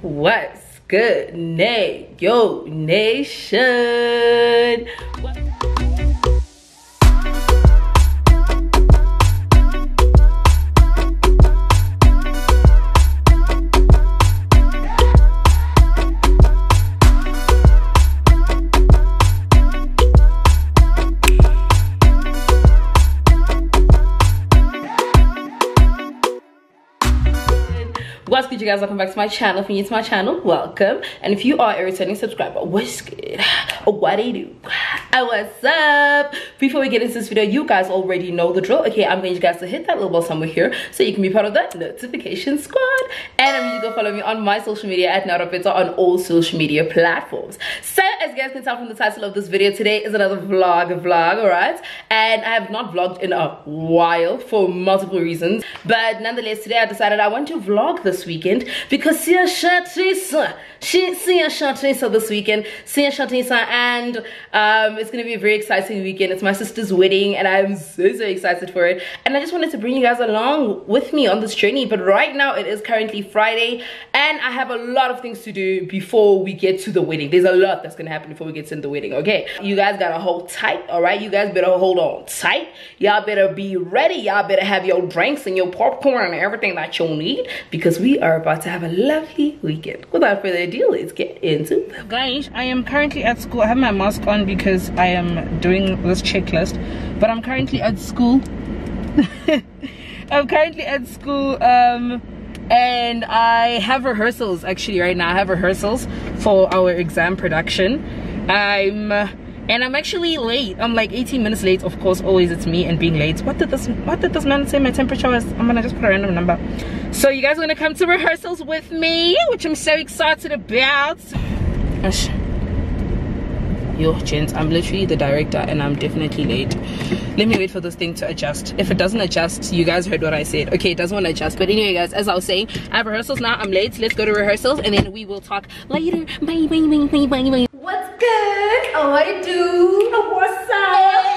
What's good, Yo Nation? What's good, you guys? Welcome back to my channel. If you're new to my channel, welcome. And if you are a returning subscriber, what's good? What do you do? What's up? Before we get into this video, you guys already know the drill. Okay, I'm going you guys to hit that little bell somewhere here so you can be part of the notification squad. And I'm going to go follow me on my social media at NauraPizza on all social media platforms. So as you guys can tell from the title of this video, today is another vlog, alright? And I have not vlogged in a while for multiple reasons. But nonetheless, today I decided I want to vlog this weekend because Sia Shatisa this weekend, and it's gonna be a very exciting weekend. It's my sister's wedding and I'm so excited for it, and I just wanted to bring you guys along with me on this journey. But right now it is currently Friday and I have a lot of things to do before we get to the wedding. There's a lot that's gonna happen before we get to the wedding. Okay, you guys gotta hold tight. All right, you guys better hold on tight. Y'all better be ready. Y'all better have your drinks and your popcorn and everything that you'll need, because we are about to have a lovely weekend. Without further ado, let's get into it. Guys, I am currently at school. I have my mask on because I am doing this checklist, but I'm currently at school. I'm currently at school and I have rehearsals actually right now. I have rehearsals for our exam production. I'm actually late. I'm like 18 minutes late. Of course, always it's me and being late. What did this man say my temperature was? I'm gonna just put a random number. So you guys are gonna come to rehearsals with me, which I'm so excited about. Yo, gents, I'm literally the director and I'm definitely late. Let me wait for this thing to adjust. If it doesn't adjust, you guys heard what I said. Okay, it doesn't want to adjust. But anyway, guys, as I was saying, I have rehearsals now. I'm late. Let's go to rehearsals and then we will talk later. Bye. What's good? What it do? What's up?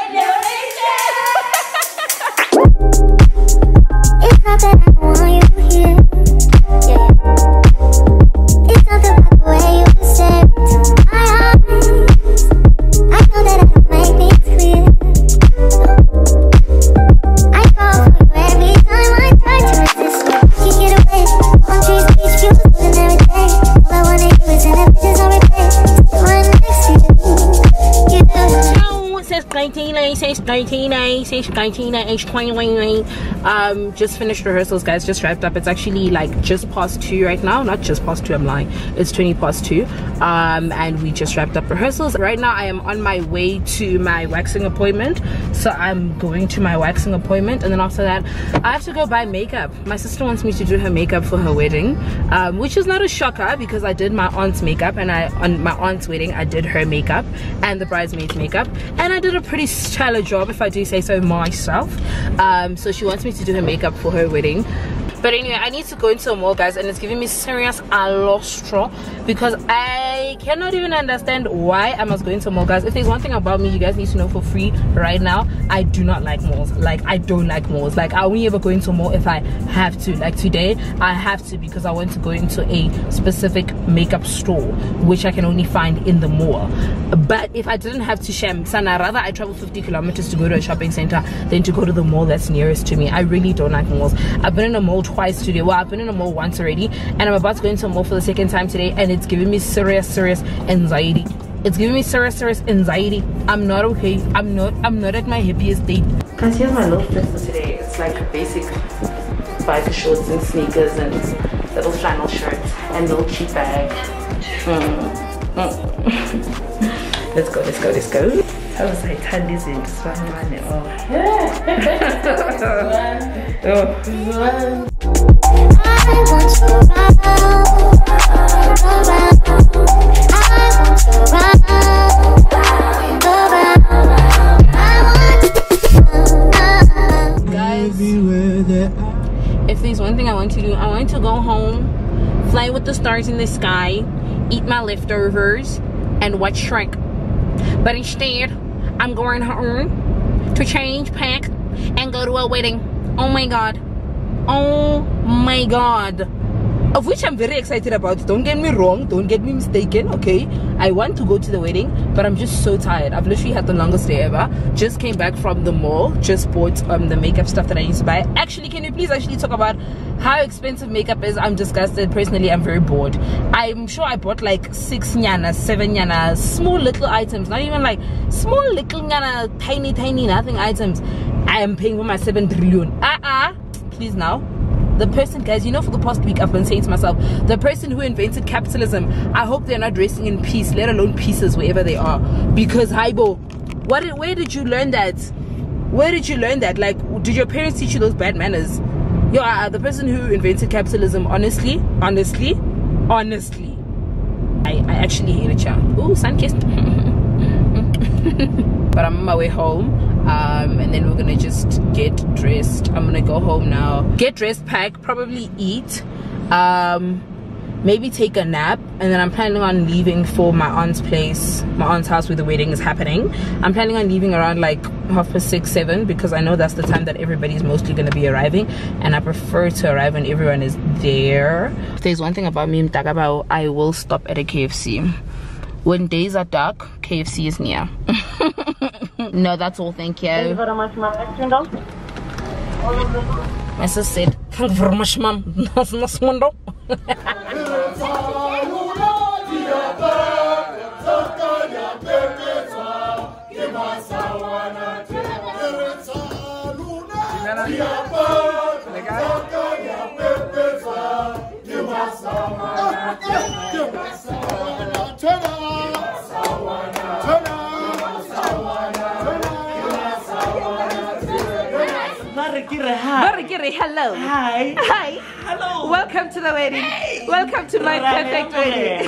It's not that I want you here. Yeah. It's not the way you stare into my eyes. I know that I don't make things clear. I fall for you every time I try to resist. Can't get away. Palm trees, beach views, and everything. All I wanna do is in the bitches on replay. Still right next to you. You do. Just finished rehearsals, guys. Just wrapped up. It's actually like just past 2 right now. Not just past 2, I'm lying. It's 20 past 2. And we just wrapped up rehearsals. Right now I am on my way to my waxing appointment. So I'm going to my waxing appointment, and then after that I have to go buy makeup. My sister wants me to do her makeup for her wedding, which is not a shocker because I did my aunt's makeup, and on my aunt's wedding I did her makeup and the bridesmaid's makeup, and I did a pretty stellar job, if I do say so myself. So she wants me to do her makeup for her wedding. But anyway, I need to go into a mall, guys, and it's giving me serious alostro because I cannot even understand why I must go into a mall, guys. If there's one thing about me you guys need to know for free right now, I do not like malls. Like, I don't like malls. Like, I only ever go into a mall if I have to. Like today I have to because I want to go into a specific makeup store which I can only find in the mall. But if I didn't have to sham sana, rather I travel 50 kilometers to go to a shopping center than to go to the mall that's nearest to me. I really don't like malls. I've been in a mall twice today. Well, I've been in a mall once already, and I'm about to go into a mall for the second time today, and it's giving me serious anxiety. It's giving me serious anxiety. I'm not okay. I'm not at my happiest state. Guys, here's my little fit for today. It's like a basic biker shorts and sneakers and little flannel shirt and little cheap bag. Let's go. How was I turn this into one? Guys, if there's one thing I want to do, I want to go home, fly with the stars in the sky, eat my leftovers, and watch Shrek. But instead, I'm going home to change, pack, and go to a wedding. Oh my god. of which I'm very excited about. Don't get me wrong, don't get me mistaken, okay? I want to go to the wedding, but I'm just so tired. I've literally had the longest day ever. Just came back from the mall, just bought the makeup stuff that I need to buy. Actually, can you please actually talk about how expensive makeup is? I'm disgusted. Personally, I'm very bored. I'm sure I bought like 6 nyanas, 7 nyanas, small little items, not even like small little nyana, tiny nothing items. I am paying for my 7 trillion. Please now. The person, guys, you know, for the past week I've been saying to myself, the person who invented capitalism, I hope they're not dressing in peace, let alone pieces, wherever they are. Because Haibo, where did you learn that? Where did you learn that? Like, did your parents teach you those bad manners? Yo, the person who invented capitalism, honestly, I actually hate it, child. Ooh, sun-kissed. But I'm on my way home, and then we're gonna just get dressed. I'm gonna go home now, get dressed, pack, probably eat, maybe take a nap, and then I'm planning on leaving for my aunt's place, my aunt's house where the wedding is happening. I'm planning on leaving around like 6:30, 7, because I know that's the time that everybody's mostly gonna be arriving, and I prefer to arrive when everyone is there. If there's one thing about me, Mtakabao, I will stop at a KFC. When days are dark, KFC is near. No, that's all. Thank you. Thank you very much, ma'am. My sister said, thank you very much, ma'am. Hello. Hi. Hi. Hello. Welcome to the wedding. Hey. Welcome to my perfect wedding.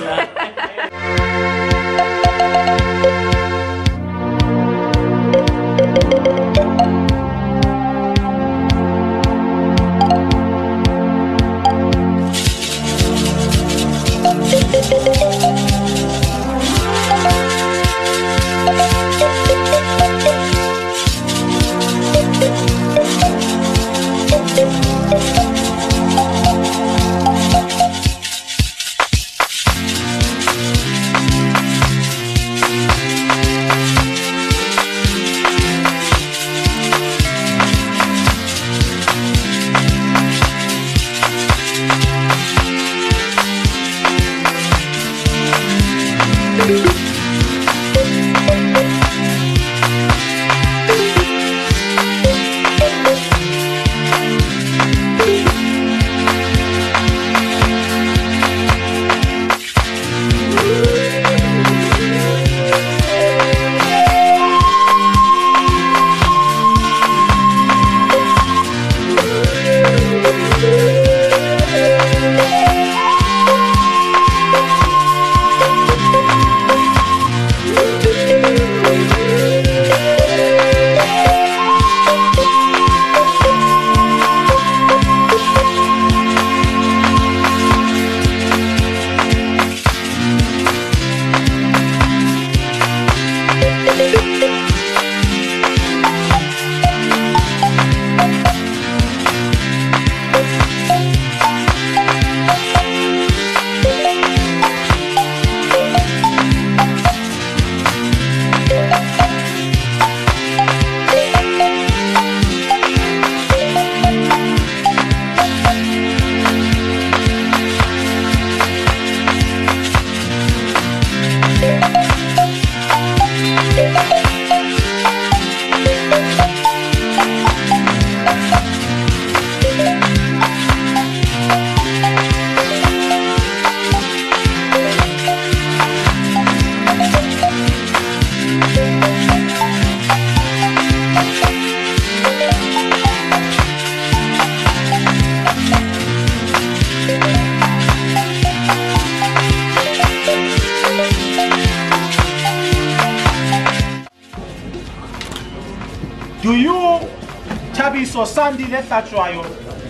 Do you, Chabis or Sandy, let that try you.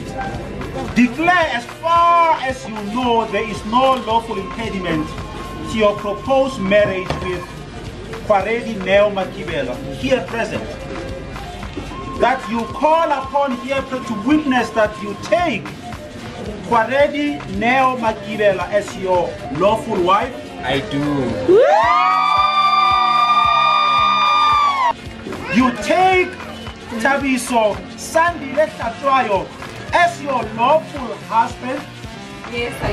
Declare as far as you know there is no lawful impediment to your proposed marriage with Kwaredi Neo Makibela, here present, that you call upon here to witness that you take Kwaredi Neo Magibela as your lawful wife? I do. You take Tabiso Sandile Tatrayo as your lawful husband? Yes, I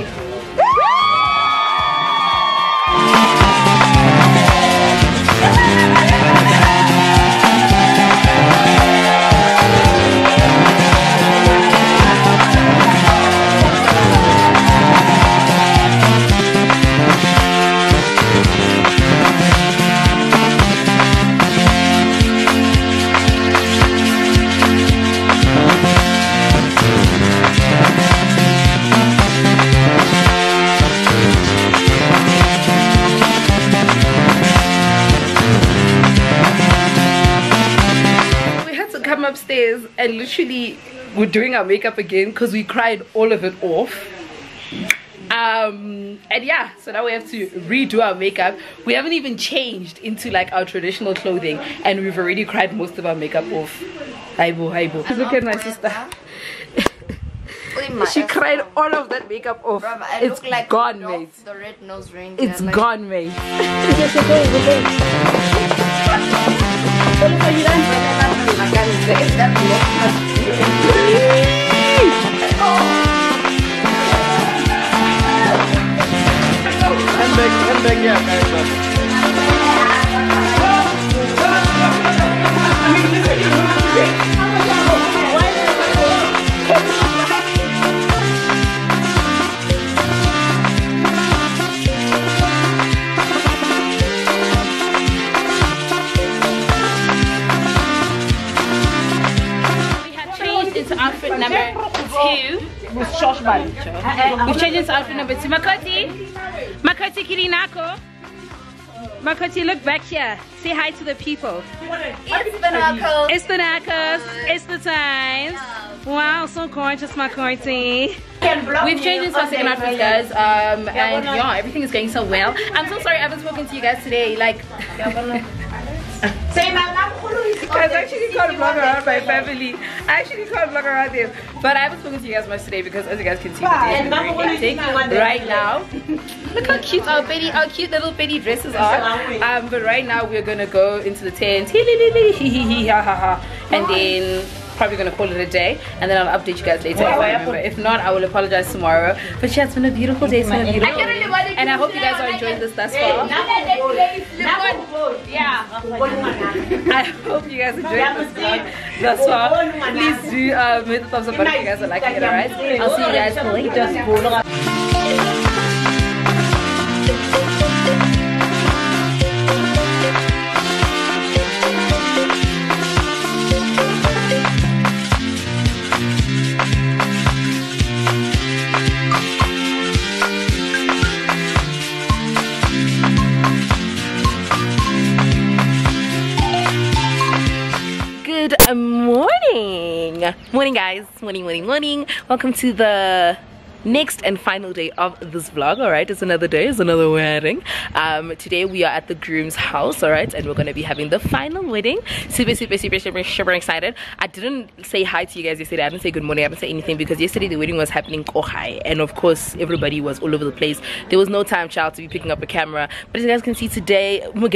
upstairs and literally we're doing our makeup again because we cried all of it off. And yeah, so now we have to redo our makeup. We haven't even changed into like our traditional clothing and we've already cried most of our makeup off. Haibo. Look at my sister. She cried all of that makeup off. It's like gone, mate. The red nose ring. It's like gone, mate. I'm back, yeah, guys. Outfit number 2 with Shoshban. We've changed into outfit number 2. Makoti Kirinako. Makoti, look back here. Say hi to the people. It's the knuckles. It's the knuckles. It's the times. Wow, so gorgeous, Makoti. We've changed into our second outfit, guys. And yeah, everything is going so well. I'm so sorry I haven't spoken to you guys today. Like, I actually can't vlog around my family. I actually can't vlog around them. But I haven't spoken to you guys much today because, as you guys can see, the day is very hectic right now. Look how cute our cute little baby dresses are. But right now we're gonna go into the tent, and then probably gonna call it a day, and then I'll update you guys later if I remember. If not, I will apologize tomorrow. But yeah, it's been a beautiful day. It's been a beautiful day, and I hope you guys are enjoying this thus far. Yeah. I hope you guys enjoyed this vlog thus far. Please do hit the thumbs up button if you guys are liking it. Alright, I'll see you guys later. Good morning guys, morning. Welcome to the next and final day of this vlog. All right, it's another day, it's another wedding. Today we are at the groom's house, all right, and we're going to be having the final wedding. Super excited. I didn't say hi to you guys yesterday. I didn't say good morning, I didn't say anything because yesterday the wedding was happening in Kohai, and of course everybody was all over the place. There was no time, child, to be picking up a camera. But as you guys can see today, but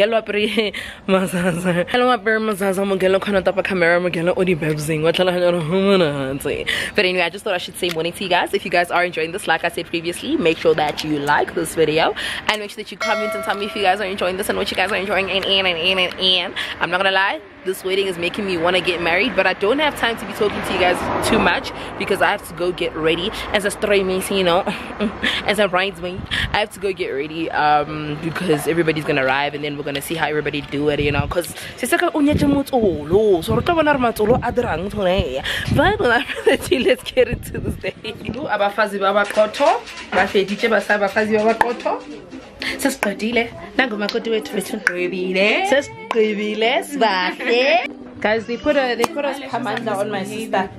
anyway, I just thought I should say morning to you guys. If you guys are enjoying this, like I said previously, make sure that you like this video and make sure that you comment and tell me if you guys are enjoying this and what you guys are enjoying. And I'm not gonna lie, this wedding is making me want to get married, but I don't have time to be talking to you guys too much because I have to go get ready as a stray mace, you know, as a bridesmaid. I have to go get ready because everybody's gonna arrive, and then we're gonna see how everybody do it, you know, because but let's get into this day. Abafazi babakoto bafedithe basabafazi babakoto sesiqedile nangu makoti wethu sesiqedile sibahle. Guys, they put a spamandla on my sister.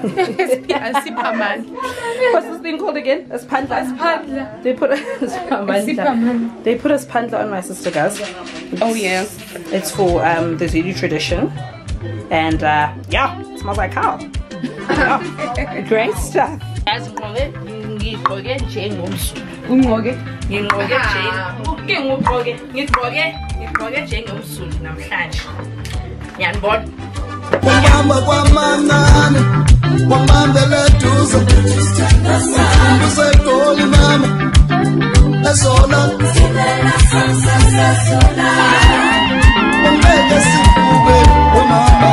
What's this thing called again? A spandla. They put a spamandla. They put a spandla on my sister, guys. Oh yeah, it's for the Zulu tradition, and yeah, it smells like cow. Oh, great stuff. Guys, ngigqoke njengomzulu. Ungqoke. Ngigqoke ke ngigqoke njengomzulu namhlanje. Ngiyanibona. Kwamama kwamanani kwamandela duza usegoli mama esola umeke sifuke umama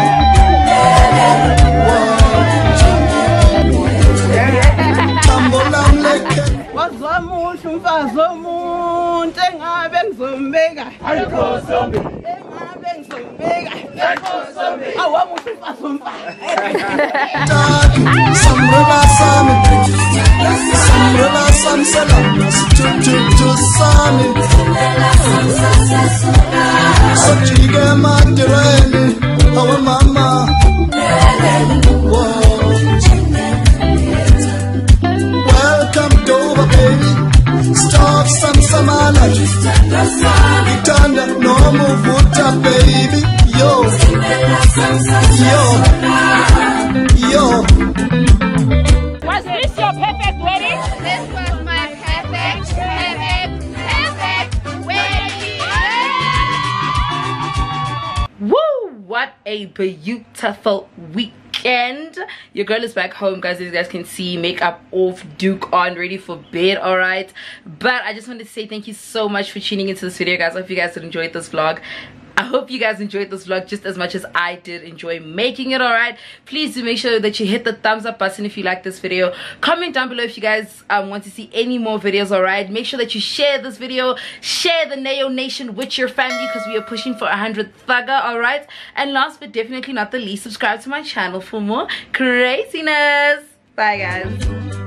tambolamleke Wazomuhle umfazi omuntu engabe ngizombeka. Ayikho zombi. Engabe ngizombeka. Ayikho zombi. Awamuhle umfazi omfazi. samrela sami selama situtu sami sojike madireni awa mama welcome Dover baby stop samsamala itanda noma uvuta baby yo Was this your perfect wedding? This was my perfect wedding. Woo! What a beautiful weekend. Your girl is back home, guys. As you guys can see, makeup off, Duke on, ready for bed. All right, but I just wanted to say thank you so much for tuning into this video, guys. I hope you guys enjoyed this vlog. I hope you guys enjoyed this vlog just as much as I did enjoy making it. All right, please do make sure that you hit the thumbs up button if you like this video. Comment down below if you guys want to see any more videos. All right, make sure that you share this video, share the Nayo Nation with your family, because we are pushing for 100 thugger. All right, and last but definitely not the least, subscribe to my channel for more craziness. Bye guys.